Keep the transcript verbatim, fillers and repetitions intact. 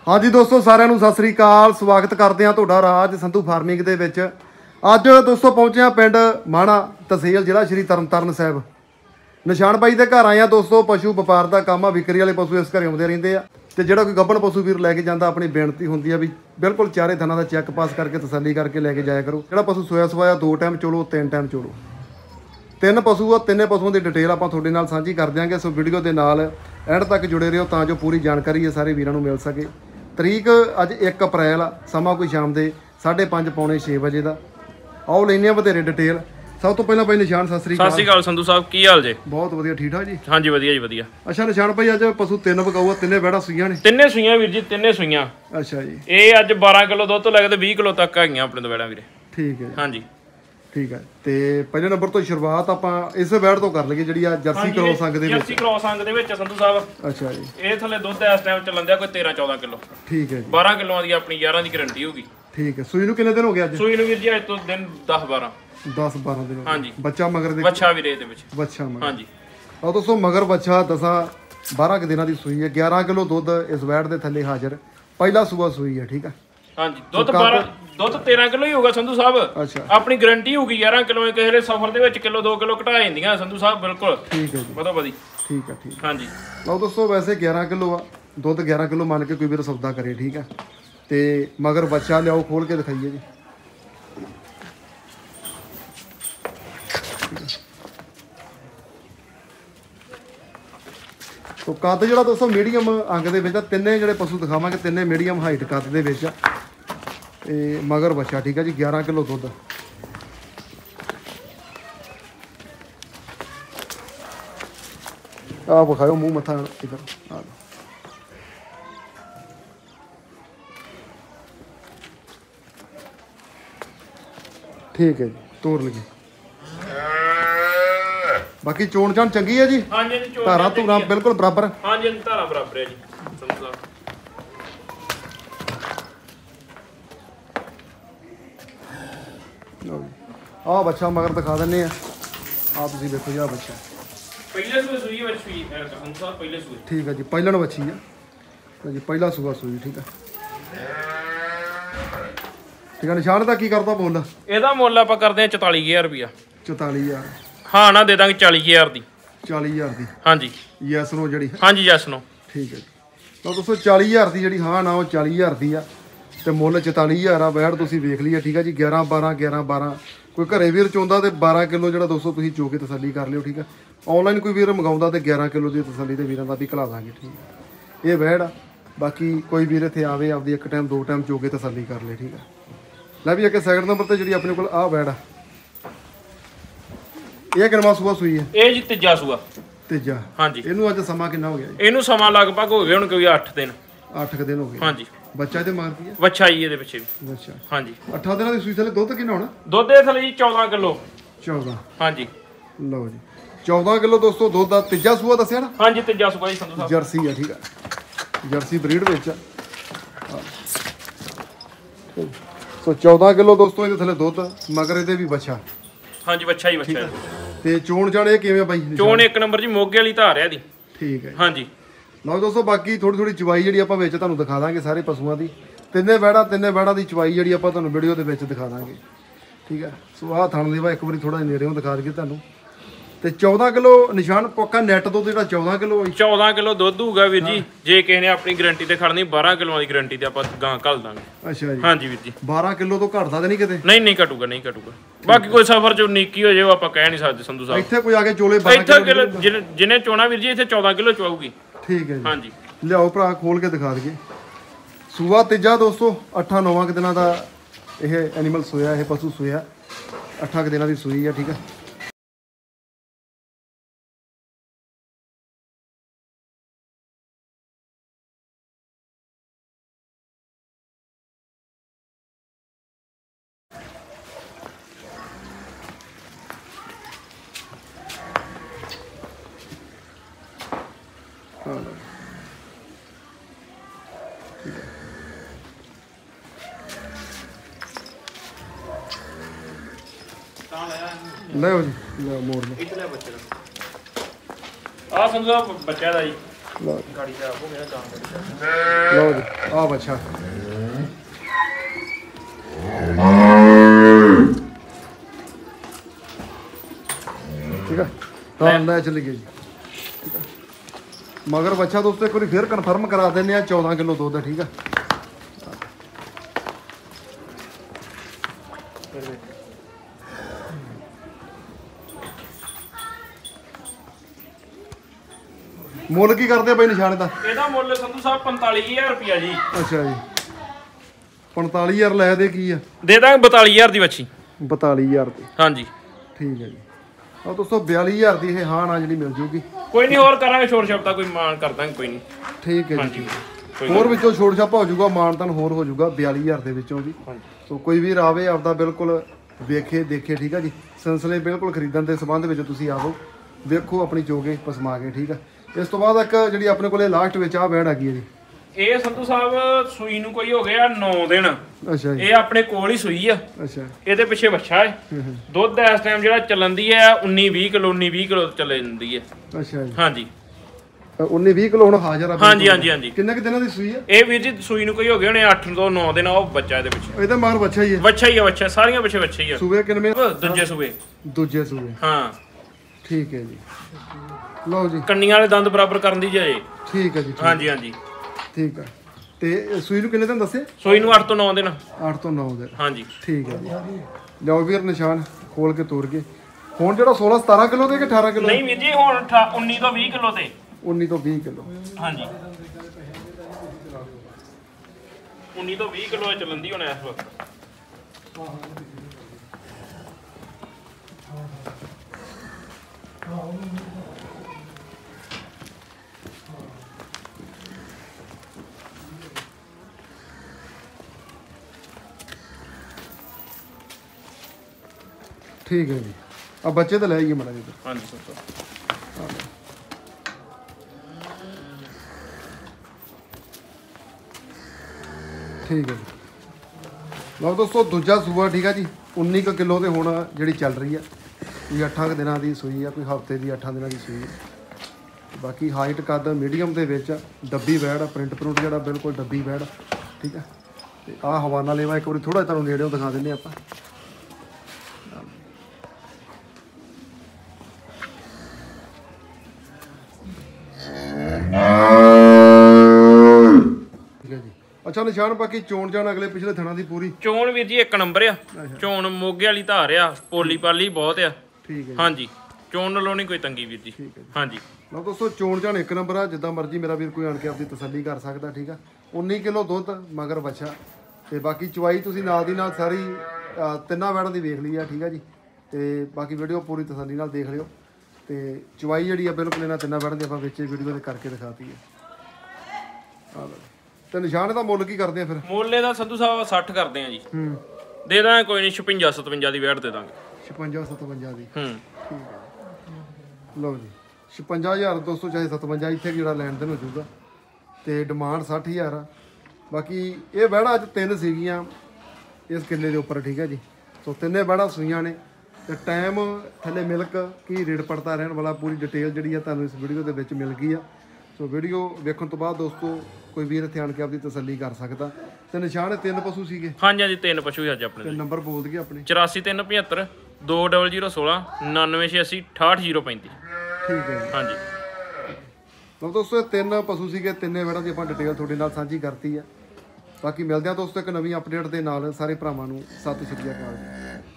हाँ जी दोस्तों साਰਿਆਂ ਨੂੰ ਸਤਿ ਸ੍ਰੀ ਅਕਾਲ ਸਵਾਗਤ ਕਰਦੇ ਹਾਂ ਤੁਹਾਡਾ ਰਾਜ ਸੰਧੂ ਫਾਰਮਿੰਗ ਦੇ ਵਿੱਚ। ਅੱਜ ਦੋਸਤੋ ਪਹੁੰਚੇ ਹਾਂ ਪਿੰਡ ਮਾਣਾ ਤਹਿਸੀਲ ਜ਼ਿਲ੍ਹਾ ਸ਼੍ਰੀ ਤਰਨਤਾਰਨ ਸਾਹਿਬ। ਨਿਸ਼ਾਨ ਬਾਈ ਦੇ ਘਰ ਆਏ ਹਾਂ ਦੋਸਤੋ। ਪਸ਼ੂ ਵਪਾਰ ਦਾ ਕੰਮ ਆ, ਵਿਕਰੀ ਵਾਲੇ ਪਸ਼ੂ ਇਸ ਘਰੇ ਆਉਂਦੇ ਰਹਿੰਦੇ ਆ ਤੇ ਜਿਹੜਾ ਕੋਈ ਗੱਭਣ ਪਸ਼ੂ ਵੀਰ ਲੈ ਕੇ ਜਾਂਦਾ ਆਪਣੀ ਬੇਨਤੀ ਹੁੰਦੀ ਆ ਵੀ ਬਿਲਕੁਲ ਚਾਰੇ ਥਾਨਾਂ ਦਾ ਚੈੱਕ ਪਾਸ ਕਰਕੇ ਤਸੱਲੀ ਕਰਕੇ ਲੈ ਕੇ ਜਾਇਆ ਕਰੋ। ਜਿਹੜਾ ਪਸ਼ੂ ਸੋਇਆ ਸਵਾਇਆ ਦੋ ਟਾਈਮ ਚੋਲੋ ਤਿੰਨ ਟਾਈਮ ਚੋਲੋ। ਤਿੰਨ ਪਸ਼ੂ ਆ, ਤਿੰਨੇ ਪਸ਼ੂਆਂ ਦੀ ਡਿਟੇਲ ਆਪਾਂ ਤੁਹਾਡੇ ਨਾਲ ਸਾਂਝੀ ਕਰ ਦਿਆਂਗੇ। ਸੋ ਵੀਡੀਓ ਦੇ ਨਾਲ ਐਂਡ ਤੱਕ ਜੁੜੇ ਰਹੋ ਤਾਂ ਜੋ ਪੂਰੀ ਜਾਣਕਾਰੀ ਇਹ ਸਾਰੇ ਵੀਰਾਂ ਨੂੰ ਮਿਲ ਸਕੇ। ਤਰੀਕ ਅੱਜ ਇੱਕ ਅਪ੍ਰੈਲ ਆ, ਸਮਾਂ ਕੋਈ ਸ਼ਾਮ ਦੇ ਸਾਢੇ ਪੰਜ ਪੌਣੇ ਛੇ ਵਜੇ ਦਾ। ਆਓ ਲੈਂਦੇ ਆ ਵਧੇਰੇ ਡਿਟੇਲ। ਸਭ ਤੋਂ ਪਹਿਲਾਂ ਭਾਈ ਨਿਸ਼ਾਨ ਸਤਿ ਸ੍ਰੀ ਅਕਾਲ। ਸਤਿ ਸ੍ਰੀ ਅਕਾਲ ਸੰਧੂ ਸਾਹਿਬ, ਕੀ ਹਾਲ ਜੇ? ਬਹੁਤ ਵਧੀਆ, ਠੀਕ ਠਾਕ ਜੀ। ਹਾਂਜੀ ਵਧੀਆ ਜੀ ਵਧੀਆ। ਅੱਛਾ ਨਿਸ਼ਾਨ ਭਾਈ ਅੱਜ ਪਸ਼ੂ ਤਿੰਨ ਵਿਕਾਊ ਆ, ਤਿੰਨੇ ਬੈੜਾ ਸੂਈਆਂ ਨੇ? ਤਿੰਨੇ ਸੂਈਆਂ ਵੀਰ ਜੀ, ਤਿੰਨੇ ਸੂਈਆਂ। ਅੱਛਾ ਜੀ। ਇਹ ਅੱਜ ਬਾਰਾਂ ਕਿਲੋ ਦੁੱਧ ਤੋਂ ਲੈ ਕੇ ਤੇ ਵੀਹ ਕਿਲੋ ਤੱਕ ਹੈਗੀਆਂ ਆਪਣੇ ਤੋਂ ਬੈੜਾ ਵੀਰੇ। ਠੀਕ ਹੈ ਜੀ। ਹਾਂਜੀ ਠੀਕ ਹੈ। ਤੇ ਪਹਿਲੇ ਨੰਬਰ ਤੋਂ ਸ਼ੁਰੂਆਤ ਆਪਾਂ ਇਸੇ ਬੈੜ ਤੋਂ ਕਰ ਲਈਏ ਜਿਹੜੀ ਆ ਜਰਸੀ ਕ੍ਰੋਸ ਅੰਗ ਦੇ ਵਿੱਚ। ਜਰਸੀ ਕ੍ਰੋਸ ਅੰਗ ਦੇ ਵਿੱਚ ਸੰਧੂ ਸਾਹਿਬ। ਅੱਛਾ ਜੀ। ਇਹ ਥੱਲੇ ਦੁੱਧ ਇਸ ਟਾਈਮ ਚੱਲਣ ਦਿਆ ਕੋਈ ਤੇਰਾਂ ਚੌਦਾਂ ਕਿਲੋ। ਠੀਕ ਹੈ ਜੀ। ਬਾਰਾਂ ਕਿਲੋਆਂ ਦੀ ਆਪਣੀ ਗਿਆਰਾਂ ਦੀ ਗਾਰੰਟੀ ਹੋਗੀ। ਠੀਕ ਹੈ। ਸੂਈ ਨੂੰ ਕਿੰਨੇ ਦਿਨ ਹੋ ਗਏ ਅੱਜ? ਸੂਈ ਨੂੰ ਵੀਰ ਜੀ ਅੱਜ ਤੋਂ ਦਿਨ ਦਸ ਬਾਰਾਂ ਦਸ ਬਾਰਾਂ ਦਿਨ। ਹਾਂਜੀ। ਬੱਚਾ ਮਗਰ ਦੇ ਬੱਚਾ ਵੀਰੇ ਇਹਦੇ ਵਿੱਚ। ਬੱਚਾ ਮਗਰ। ਹਾਂਜੀ। ਆਹ ਦੋਸਤੋ ਮਗਰ ਬੱਚਾ ਦਸਾਂ ਬਾਰਾਂ ਕੁ ਦਿਨਾਂ ਦੀ ਸੂਈ ਹੈ। ਗਿਆਰਾਂ ਕਿਲੋ ਦੁੱਧ ਇਸ ਵੈੜ ਦੇ ਥੱਲੇ ਹਾਜ਼ਰ। ਪਹਿਲਾ ਸੂਆ ਸੂਈ ਹੈ। ਠੀਕ ਹੈ। ਹਾਂਜੀ। ਦੁੱਧ ਬਾਰਾਂ ਦੁੱਧ ਤੇਰਾਂ ਕਿਲੋ ਹੀ ਹੋਊਗਾ ਸੰਧੂ ਸਾਹਿਬ। ਅੱਛਾ। ਆਪਣੀ ਗਾਰੰਟੀ ਹੋਊਗੀ ਗਿਆਰਾਂ ਕਿਲੋ। ਕਿਸੇ ਵੇਲੇ ਸਫਰ ਦੇ ਵਿੱਚ ਕਿਲੋ ਦੋ ਕਿਲੋ ਘਟਾ ਜਾਂਦੀਆਂ ਸੰਧੂ ਸਾਹਿਬ। ਬਿਲਕੁਲ ਠੀਕ ਹੈ ਜੀ। ਬਹੁਤ ਵਧੀਆ। ਠੀਕ ਹੈ। ਠੀਕ। ਹਾਂਜੀ। ਲਓ ਦੋਸਤੋ ਵੈਸੇ ਗਿਆਰਾਂ ਕਿਲੋ ਆ ਦੁੱਧ, ਗਿਆਰਾਂ ਕਿਲੋ ਮੰਨ ਕੇ ਕੋਈ ਵੀਰ ਸੌਦਾ ਕਰੇ। ਠੀਕ ਹੈ। ਤੇ ਮਗਰ ਬੱਚਾ ਲਿਆਓ ਖੋਲ ਕੇ ਦਿਖਾਈਏ ਜੀ। ਤੋ ਕੱਦ ਜਿਹੜਾ ਦੋਸਤੋ ਮੀਡੀਅਮ ਅੰਗ ਦੇ ਵਿੱਚ ਆ। ਤਿੰਨੇ ਜਿਹੜੇ ਪਸ਼ੂ ਦਿਖਾਵਾਂਗੇ ਤਿੰਨੇ ਮੀਡੀਅਮ ਹਾਈਟ ਕੱਦ ਦੇ ਵਿੱਚ ਆ। ਤੇ ਮਗਰ ਬੱਚਾ। ਠੀਕ ਹੈ ਜੀ। ਗਿਆਰਾਂ ਕਿਲੋ ਦੁੱਧ। ਆ ਵਿਖਾਓ ਮੂੰਹ ਮੱਥਾ ਇਧਰ ਆ। ਠੀਕ ਹੈ ਜੀ। ਤੋਰ ਲਈਏ। ਬਾਕੀ ਚੋਣ ਚਾਣ ਚੰਗੀ ਹੈ ਜੀ। ਹਾਂਜੀ ਜੀ। ਧਾਰਾ ਧੂਰਾ ਬਿਲਕੁਲ ਬਰਾਬਰ। ਹਾਂਜੀ ਧਾਰਾ ਬਰਾਬਰ ਹੈ ਜੀ ਸੰਧੂ ਸਾਹਿਬ। ਆਹ ਬੱਚਾ ਮਗਰ ਦਿਖਾ ਦਿੰਨੇ ਆ। ਆ ਤੁਸੀਂ ਦੇਖੋ ਜੀ ਆ ਬੱਚਾ ਪਹਿਲੇ ਸੂਏ ਸੂਈ ਹੈ ਸੂਈ ਸੰਧੂ ਸਾਹਿਬ। ਪਹਿਲੇ ਸੂਏ। ਠੀਕ ਹੈ ਜੀ। ਪਹਿਲਣ ਬੱਚੀ ਆ ਜੀ। ਪਹਿਲਾ ਸੂਆ ਸੂਈ। ਠੀਕ ਹੈ। ਠੀਕ ਹੈ। ਨਿਸ਼ਾਨ ਦਾ ਕੀ ਕਰਦਾ ਮੁੱਲ? ਇਹਦਾ ਮੁੱਲ ਆਪਾਂ ਕਰਦੇ ਆ ਚੁਤਾਲੀ ਹਜ਼ਾਰ ਰੁਪਇਆ। ਚੁਤਾਲੀ ਹਜ਼ਾਰ। ਹਾਂ ਨਾ ਦੇ ਦਾਂਗੇ ਚਾਲੀ ਹਜ਼ਾਰ ਦੀ। ਚਾਲੀ ਹਜ਼ਾਰ ਦੀ। ਹਾਂਜੀ। ਯੈਸ ਨੋ ਜਿਹੜੀ? ਹਾਂਜੀ ਯੈਸ ਨੋ। ਠੀਕ ਹੈ ਜੀ। ਤਾਂ ਦੋਸਤੋ ਚਾਲੀ ਹਜ਼ਾਰ ਦੀ ਜਿਹੜੀ ਹਾਂ ਨਾ ਉਹ ਚਾਲੀ ਹਜ਼ਾਰ ਦੀ ਆ ਤੇ ਮੁੱਲ ਚੁਤਾਲੀ ਹਜ਼ਾਰ ਆ। ਬੈੜ ਤੁਸੀਂ ਵੇਖ ਲਈ ਆ। ਠੀਕ ਹੈ ਜੀ। ਗਿਆਰਾਂ ਬਾਰਾਂ ਗਿਆਰਾਂ ਬਾਰਾਂ ਕੋਈ ਘਰੇ ਵੀਰ ਚਾਹੁੰਦਾ ਤੇ ਬਾਰਾਂ ਕਿਲੋ ਜਿਹੜਾ ਦੋਸਤੋ ਤੁਸੀਂ ਚੋ ਕੇ ਤਸੱਲੀ ਕਰ ਲਿਓ। ਠੀਕ ਹੈ। ਆਨਲਾਈਨ ਕੋਈ ਵੀਰ ਮੰਗਾਉਂਦਾ ਤੇ ਗਿਆਰਾਂ ਕਿਲੋ ਦੀ ਤਸੱਲੀ ਦੇ ਵੀਰਾਂ ਦਾ ਵੀ ਘਲਾ ਦਾਂਗੇ। ਠੀਕ ਹੈ। ਇਹ ਬੈੜ ਆ। ਬਾਕੀ ਕੋਈ ਵੀਰ ਇੱਥੇ ਆਵੇ ਆਪਦੀ ਇੱਕ ਟਾਈਮ ਦੋ ਟਾਈਮ ਚੋ ਕੇ ਤਸੱਲੀ ਕਰ ਲੇ। ਠੀਕ ਹੈ। ਲੈ ਵੀ ਅੱਗੇ ਸੈਕਿੰਡ ਨੰਬਰ ਤੇ ਜਿਹੜੀ ਆਪਣੇ ਕੋਲ ਆਹ ਬੈੜ ਆ। ਇਹ ਕਿੰਨਾ ਸੂਆ ਸੂਈ ਹੈ? ਇਹ ਜੀ ਤੀਜਾ ਸੂਆ। ਤੀਜਾ। ਹਾਂਜੀ। ਇਹਨੂੰ ਅੱਜ ਸਮਾਂ ਕਿੰਨਾ ਹੋ ਗਿਆ ਜੀ? ਇਹਨੂੰ ਸਮਾਂ ਲਗਭਗ ਹੋ ਗਿਆ ਹੁਣ ਕੋਈ ਅੱਠ ਦਿਨ। ਅੱਠ ਕੁ ਦਿਨ ਹੋ ਗਏ। ਹਾਂਜੀ। ਬੱਚਾ ਇਹਦੇ ਮਾਰਦੀ ਹੈ? ਬੱਚਾ ਹੀ ਇਹਦੇ ਪਿੱਛੇ ਵੀ। ਅੱਛਾ। ਹਾਂਜੀ। ਅੱਠਾਂ ਦਿਨਾਂ ਦੀ ਸੂਈ ਥੱਲੇ ਦੁੱਧ ਕਿੰਨਾ ਹੋਣਾ? ਦੁੱਧ ਦੇ ਥੱਲੇ ਜੀ ਚੌਦਾਂ ਕਿਲੋ। ਚੌਦਾਂ। ਹਾਂਜੀ। ਲਓ ਜੀ ਚੌਦਾਂ ਕਿਲੋ ਦੋਸਤੋ ਦੁੱਧ ਦਾ। ਤੀਜਾ ਸੂਆ ਦੱਸਿਆ ਨਾ? ਹਾਂਜੀ ਤੀਜਾ ਸੂਆ ਜੀ ਸੰਧੂ ਸਾਹਿਬ। ਜਰਸੀ ਆ। ਠੀਕ ਆ। ਜਰਸੀ ਬਰੀਡ ਵਿੱਚ ਆ। ਸੋ ਚੌਦਾਂ ਕਿਲੋ ਦੋਸਤੋ ਇਹਦੇ ਥੱਲੇ ਦੁੱਧ। ਮਗਰ ਇਹਦੇ ਵੀ ਬੱਚਾ। ਹਾਂਜੀ ਬੱਚਾ ਹੀ ਬੱਚਾ। ਤੇ ਚੋਣ ਜਾਣ ਇਹ ਕਿਵੇਂ ਬਾਈ? ਚੋਣ ਇੱਕ ਨੰਬਰ ਜੀ ਮੋਗੇ ਵਾਲੀ ਧਾਰ ਹੈ ਦੀ। ਠੀਕ ਹੈ। ਹਾਂਜੀ। ਲਓ ਦੋਸਤੋ ਬਾਕੀ ਥੋੜੀ ਥੋੜੀ ਚਵਾਈ ਜਿਹੜੀ ਆਪਾਂ ਵਿੱਚ ਤੁਹਾਨੂੰ ਦਿਖਾ ਦਾਂਗੇ ਸਾਰੇ ਪਸ਼ੂਆਂ ਦੀ। ਤਿੰਨੇ ਬੈੜਾ ਤਿੰਨੇ ਬੈੜਾ ਦੀ ਚਵਾਈ ਜਿਹੜੀ ਆਪਾਂ ਤੁਹਾਨੂੰ ਵੀਡੀਓ ਦੇ ਵਿੱਚ ਦਿਖਾ ਦਾਂਗੇ। ਠੀਕ ਹੈ। ਸੋ ਆਹ ਥਣ ਦੇਵਾ ਇੱਕ ਵਾਰੀ ਥੋੜਾ ਨੇੜਿਓਂ ਦਿਖਾ ਦਈਏ ਤੁਹਾਨੂੰ। ਤੇ ਚੌਦਾਂ ਕਿਲੋ ਨਿਸ਼ਾਨ ਪੱਕਾ ਨੈਟ ਦੁੱਧ ਜਿਹੜਾ ਚੌਦਾਂ ਕਿਲੋ ਚੌਦਾਂ ਕਿਲੋ ਦੁੱਧ ਹੋਊਗਾ ਵੀਰ ਜੀ। ਜੇ ਕਿਸੇ ਨੇ ਆਪਣੀ ਗਾਰੰਟੀ ਤੇ ਖੜਨੀ ਬਾਰਾਂ ਕਿਲੋਆਂ ਦੀ ਗਾਰੰਟੀ ਤੇ ਆਪਾਂ ਗਾਂ ਘੱਲ ਦਾਂਗੇ। ਅੱਛਾ ਜੀ। ਹਾਂਜੀ ਵੀਰ ਜੀ। ਬਾਰਾਂ ਕਿਲੋ ਤੋਂ ਘਟਦਾ ਤੇ ਨਹੀਂ ਕਿਤੇ? ਨਹੀਂ ਨਹੀਂ ਘਟੂਗਾ ਨਹੀਂ ਘਟੂਗਾ। ਬਾਕੀ ਕੋਈ ਸਫਰ ਚ ਨੀਕੀ ਹੋ ਜਾਏ ਆਪਾਂ ਕਹਿ ਨਹੀਂ ਸਕਦੇ ਸੰਧੂ ਸਾਹਿਬ। ਇੱਥੇ ਕੋਈ ਆ ਕੇ ਚੋਲੇ ਬਾਰਾਂ ਕਿਲੋ ਜਿਹਨੇ ਚੋਣਾ ਵੀਰ ਜੀ ਇੱਥੇ ਚੌਦਾਂ ਕਿਲੋ ਚਵਾਊਗੀ। ਠੀਕ ਹੈ ਜੀ। ਹਾਂਜੀ। ਲਿਆਓ ਭਰਾ ਖੋਲ ਕੇ ਦਿਖਾ ਦਈਏ। ਸੂਆ ਤੀਜਾ ਦੋਸਤੋ। ਅੱਠਾਂ ਨੌਵਾਂ ਕੁ ਦਿਨਾਂ ਦਾ ਇਹ ਐਨੀਮਲ ਸੋਇਆ। ਇਹ ਪਸ਼ੂ ਸੋਇਆ ਅੱਠਾਂ ਕੁ ਦਿਨਾਂ ਦੀ ਸੂਈ ਆ। ਠੀਕ ਹੈ। ਲੈ ਜੀ ਲੈ ਮੋੜ ਲੈ। ਇਧਰ ਲੈ ਬੱਚੇ ਦਾ। ਆ ਸੰਧੂ ਦਾ ਬੱਚਾ ਦਾ ਜੀ। ਲਓ ਗਾੜੀ ਦਾ ਹੋ ਗਿਆ ਗਾਂ ਗਾੜੀ ਦਾ ਲਓ ਜੀ ਆ ਬੱਚਾ ਠੀਕ ਹੈ ਤਾਂ ਲੈ ਚੱਲ ਗਏ ਜੀ ਠੀਕ ਹੈ ਮਗਰ ਬੱਚਾ ਦੋਸਤੋ ਇੱਕ ਵਾਰੀ ਫਿਰ ਕਨਫਰਮ ਕਰਾ ਦਿੰਦੇ ਆ ਚੌਦਾਂ ਕਿਲੋ ਦੁੱਧ ਹੈ ਠੀਕ ਹੈ ਮੁੱਲ ਕੀ ਕਰਦੇ ਆ ਬਾਈ ਨਿਸ਼ਾਨੇ ਦਾ ਇਹਦਾ ਮੁੱਲ ਸੰਧੂ ਸਾਹਿਬ ਪੰਤਾਲੀ ਹਜ਼ਾਰ ਰੁਪਿਆ ਜੀ ਅੱਛਾ ਜੀ ਪੰਤਾਲੀ ਹਜ਼ਾਰ ਲੈ ਦੇ ਕੀ ਆ ਦੇ ਦਾਂਗੇ ਬਤਾਲੀ ਹਜ਼ਾਰ ਦੀ ਬੱਚੀ ਬਤਾਲੀ ਹਜ਼ਾਰ ਦੀ ਹਾਂਜੀ ਠੀਕ ਹੈ ਜੀ ਆ ਦੋਸਤੋ ਬਿਆਲੀ ਹਜ਼ਾਰ ਦੀ ਇਹ ਹਾਂ ਨਾ ਜਿਹੜੀ ਮਿਲ ਜੂਗੀ ਕੋਈ ਨਹੀਂ ਹੋਰ ਕਰਾਂਗੇ ਛੋਟ ਛਪਤਾ ਕੋਈ ਮਾਨ ਕਰ ਦਾਂਗੇ ਕੋਈ ਨਹੀਂ ਠੀਕ ਹੈ ਜੀ ਹਾਂਜੀ ਕੋਈ ਹੋਰ ਵਿੱਚੋਂ ਛੋੜ ਛਾਪਾ ਹੋ ਜਾਊਗਾ ਮਾਨਤਨ ਹੋਰ ਹੋ ਜਾਊਗਾ ਬਿਆਲੀ ਹਜ਼ਾਰ ਦੇ ਵਿੱਚੋਂ ਵੀ ਸੋ ਕੋਈ ਵੀ ਰਾਵੇ ਆਪਦਾ ਬਿਲਕੁਲ ਵੇਖੇ ਦੇਖੇ ਠੀਕ ਆ ਜੀ ਸਿਲਸਿਲੇ ਬਿਲਕੁਲ ਖਰੀਦਣ ਦੇ ਸੰਬੰਧ ਵਿੱਚ ਤੁਸੀਂ ਆਵੋ ਵੇਖੋ ਆਪਣੀ ਚੋਗੇ ਪਸਮਾ ਕੇ ਠੀਕ ਆ ਇਸ ਤੋਂ ਬਾਅਦ ਇੱਕ ਜਿਹੜੀ ਆਪਣੇ ਕੋਲੇ ਲਾਸਟ ਵਿੱਚ ਆ ਬੈੜ ਹੈਗੀ ਹੈ ਜੀ ਇਹ ਸੰਧੂ ਸਾਹਿਬ ਸੂਈ ਨੂੰ ਕੋਈ ਹੋ ਗਿਆ ਨੌ ਦਿਨ ਅੱਛਾ ਜੀ ਇਹ ਆਪਣੇ ਕੋਲ ਹੀ ਸੂਈ ਆ ਅੱਛਾ ਇਹਦੇ ਪਿੱਛੇ ਬੱਚਾ ਹੈ ਹੂੰ ਹੂੰ ਦੁੱਧ ਇਸ ਟਾਈਮ ਜਿਹੜਾ ਚੱਲਣ ਦੀ ਹੈ ਉੱਨੀ ਵੀਹ ਕਿਲੋ ਉੱਨੀ ਵੀਹ ਕਿਲੋ ਚੱਲੇ ਜਾਂਦੀ ਹੈ ਅੱਛਾ ਜੀ ਹਾਂਜੀ ਉੱਨੀ ਵੀਹ ਕਿਲੋ ਹੁਣ ਹਾਜ਼ਰ ਆ ਹਾਂਜੀ ਹਾਂਜੀ ਹਾਂਜੀ ਕਿੰਨੇ ਕਿ ਦਿਨਾਂ ਦੀ ਸੂਈ ਆ ਇਹ ਵੀਰ ਜੀ ਸੂਈ ਨੂੰ ਕੋਈ ਹੋ ਗਿਆ ਉਹਨੇ ਅੱਠ ਤੋਂ ਨੌ ਦਿਨ ਉਹ ਬੱਚਾ ਇਹਦੇ ਪਿੱਛੇ ਇਹਦਾ ਮਾਰ ਬੱਚਾ ਹੀ ਹੈ ਬੱਚਾ ਹੀ ਆ ਬੱਚਾ ਸਾਰੀਆਂ ਪਿੱਛੇ ਬੱਚਾ ਹੀ ਆ ਸੂਏ ਕਿੰਨੇ ਦੂਜੇ ਸੂਏ ਦੂਜੇ ਸੂਏ ਹਾਂ ਠੀਕ ਹੈ ਜੀ ਲਓ ਜੀ ਕੰਨੀਆਂ ਵਾਲੇ ਦੰਦ ਬਰਾਬਰ ਕਰਨ ਦੀ ਜਾਏ ਠੀਕ ਹੈ ਜੀ ਠੀਕ- ਹਾਂਜੀ ਹਾਂਜੀ ਠੀਕ ਹੈ ਤੇ ਸੂਈ ਨੂੰ ਕਿੰਨੇ ਦਿਨ ਦੱਸੇ ਸੂਈ ਨੂੰ ਅੱਠ ਤੋਂ ਨੌ ਦਿਨ ਅੱਠ ਤੋਂ ਨੌ ਦਿਨ ਹਾਂਜੀ ਠੀਕ ਹੈ ਜੀ ਲਓ ਵੀਰ ਨਿਸ਼ਾਨ ਖੋਲ ਕੇ ਤੋੜ ਕੇ ਹੁਣ ਜਿਹੜਾ ਸੋਲਾਂ ਸਤਾਰਾਂ ਕਿਲੋ ਦੇ ਕਿ ਅਠਾਰਾਂ ਕਿਲੋ ਨਹੀਂ ਵੀਰ ਜੀ ਹੁਣ ਅਠਾ- ਉੱਨੀ ਤੋਂ ਵੀਹ ਕਿਲੋ ਤੇ ਉੱਨੀ ਤੋਂ ਵੀਹ ਕਿਲੋ ਹਾਂਜੀ ਉੱਨੀ ਤੋਂ ਵੀਹ ਕਿਲੋ ਚੱਲਣ ਦੀ ਹੁਣ ਇਸ ਵਕਤ ਠੀਕ ਹੈ ਜੀ ਆ ਬੱਚੇ ਤਾਂ ਲੈ ਆਈਏ ਮਾੜਾ ਜੀ ਹਾਂਜੀ ਸਰ ਠੀਕ ਹੈ ਜੀ ਲਓ ਦੋਸਤੋ ਦੂਜਾ ਸੂਆ ਠੀਕ ਆ ਜੀ ਉੱਨੀ ਕੁ ਕਿਲੋ ਤੇ ਹੁਣ ਜਿਹੜੀ ਚੱਲ ਰਹੀ ਆ ਇਹ ਅੱਠਾਂ ਕੁ ਦਿਨਾਂ ਦੀ ਸੂਈ ਆ ਕੋਈ ਹਫ਼ਤੇ ਦੀ ਅੱਠਾਂ ਦਿਨਾਂ ਦੀ ਸੂਈ ਆ ਬਾਕੀ ਹਾਈਟ ਕੱਦ ਮੀਡੀਅਮ ਦੇ ਵਿੱਚ ਆ, ਡੱਬੀ ਬੈੜ ਆ ਪ੍ਰਿੰਟ ਪ੍ਰਿੰਟ ਜਿਹੜਾ ਬਿਲਕੁਲ ਡੱਬੀ ਬੈੜ ਆ, ਠੀਕ ਆ ਤੇ ਆਹ ਹਵਾਨਾ ਲੈਵਾ ਇੱਕ ਵਾਰੀ ਥੋੜਾ ਤੁਹਾਨੂੰ ਨੇੜਿਓਂ ਦਿਖਾ ਦਿੰਦੇ ਆਪਾਂ ਠੀਕ ਹੈ ਜੀ ਅੱਛਾ ਨਿਸ਼ਾਨ ਬਾਕੀ ਚੋਣ ਜਾਣ ਅਗਲੇ ਪਿਛਲੇ ਥਣਾ ਦੀ ਪੂਰੀ ਚੋਣ ਵੀਰ ਜੀ ਇੱਕ ਨੰਬਰ ਆ ਚੋਣ ਮੋਗੇ ਵਾਲੀ ਧਾਰ ਆ ਪੋਲੀ ਪਾਲੀ ਬਹੁਤ ਆ ਠੀਕ ਹੈ ਜੀ ਹਾਂਜੀ ਚੋਣ ਨਾਲੋਂ ਨਹੀਂ ਕੋਈ ਤੰਗੀ ਵੀਰ ਜੀ ਠੀਕ ਹੈ ਜੀ ਹਾਂਜੀ ਲਓ ਦੋਸਤੋ ਚੋਣ ਜਾਣ ਇੱਕ ਨੰਬਰ ਆ ਜਿੱਦਾਂ ਮਰਜ਼ੀ ਮੇਰਾ ਵੀਰ ਕੋਈ ਆਣ ਕੇ ਆਪਦੀ ਤਸੱਲੀ ਕਰ ਸਕਦਾ ਠੀਕ ਆ ਉੱਨੀ ਕਿਲੋ ਦੁੱਧ ਮਗਰ ਬੱਚਾ ਤੇ ਬਾਕੀ ਚਵਾਈ ਤੁਸੀਂ ਨਾਲ ਦੀ ਨਾਲ ਸਾਰੀ ਅ, ਤਿੰਨਾਂ ਵੈੜਾਂ ਦੀ ਵੇਖ ਲਈ ਆ ਠੀਕ ਆ ਜੀ ਤੇ ਬਾਕੀ ਵੀਡੀਓ ਪੂਰੀ ਤਸੱਲੀ ਨਾਲ ਦੇਖ ਲਿਓ ਤੇ ਚਵਾਈ ਜਿਹੜੀ ਆ ਬਿਲਕੁਲ ਇਹਨਾਂ ਤਿੰਨਾਂ ਵੈੜਾਂ ਦੀ ਆਪਾਂ ਵਿੱਚ ਵੀਡੀਓ ਦੇ ਕਰਕੇ ਦਿਖਾਤੀ ਆ ਆ ਲਓ ਤੇ ਨਿਸ਼ਾਨ ਦਾ ਮੁੱਲ ਕੀ ਕਰਦੇ ਆ ਫਿਰ ਮੋਲੇ ਦਾ ਸੰਧੂ ਸਾਹਿਬ ਸੱਠ ਕਰਦੇ ਆ ਜੀ ਹੂੰ ਦੇ ਦਾਂਗੇ ਕੋਈ ਨਹੀਂ ਛਪੰਜਾ ਸਤਵੰਜਾ ਦੀ ਵੇੜ ਦੇ ਦਾਂਗੇ ਛਪੰਜਾ ਸਤਵੰਜਾ ਦੀ ਹੂੰ ਲਓ ਜੀ ਛਪੰਜਾ ਹਜ਼ਾਰ ਦੋਸਤੋ ਚਾਹੇ ਸਤਵੰਜਾ ਇੱਥੇ ਜਿਹੜਾ ਲੈਣ ਦੇਣ ਹੋ ਜਾਊਗਾ ਤੇ ਡਿਮਾਂਡ ਸੱਠ ਹਜ਼ਾਰ ਆ ਬਾਕੀ ਇਹ ਬਹਿੜਾ ਅੱਜ ਤਿੰਨ ਸੀਗੀਆਂ ਇਸ ਕਿੱਲੇ ਦੇ ਉੱਪਰ ਠੀਕ ਹੈ ਜੀ ਸੋ ਤਿੰਨੇ ਬਹਿੜਾ ਸੂਈਆਂ ਨੇ ਤੇ ਟਾਈਮ ਥੱਲੇ ਮਿਲਕ ਕੀ ਰੇਟ ਪੜਤਾ ਰਹਿਣ ਵਾਲਾ ਪੂਰੀ ਡਿਟੇਲ ਜਿਹੜੀ ਆ ਤੁਹਾਨੂੰ ਇਸ ਵੀਡੀਓ ਦੇ ਵਿੱਚ ਮਿਲ ਗਈ ਆ ਸੋ ਵੀਡੀਓ ਵੇਖਣ ਤੋਂ ਬਾਅਦ ਦੋਸਤੋ ਕੋਈ ਵੀਰ ਇੱਥੇ ਆਣ ਕੇ ਆਪਦੀ ਤਸੱਲੀ ਕਰ ਸਕਦਾ ਤੇ ਨਿਸ਼ਾਨ ਤਿੰਨ ਪਸ਼ੂ ਸੀਗੇ ਹਾਂਜੀ ਹਾਂਜੀ ਤਿੰਨ ਪਸ਼ੂ ਹੀ ਅੱਜ ਆਪਣੇ ਤੇ ਨੰਬਰ ਬੋਲ ਦਈਏ ਆਪਣੇ ਚੁਰਾਸੀ ਤਿੰਨ ਪਝੱਤਰ ਦੋ ਜ਼ੀਰੋ ਜ਼ੀਰੋ ਸੋਲਾਂ ਉਨਾਨਵੇਂ ਛੇ ਅੱਸੀ ਅਠਾਹਠ ਜ਼ੀਰੋ ਪੈਂਤੀ ਠੀਕ ਹੈ ਜੀ ਹਾਂਜੀ ਲਓ ਦੋਸਤੋ ਇਹ ਤਿੰਨ ਪਸ਼ੂ ਸੀਗੇ ਤਿੰਨੇ ਵੜਾਂ ਦੀ ਆਪਾਂ ਡਿਟੇਲ ਤੁਹਾਡੇ ਨਾਲ ਸਾਂਝੀ ਕਰਤੀ ਆ ਬਾਕੀ ਮਿਲਦੇ ਆ ਦੋਸਤੋ ਇੱਕ ਨਵੀਂ ਅਪਡੇਟ ਦੇ ਨਾਲ ਸਾਰੇ ਭਰਾਵਾਂ ਨੂੰ ਸਤਿ ਸ਼੍ਰੀ ਅਕਾਲ ਜੀ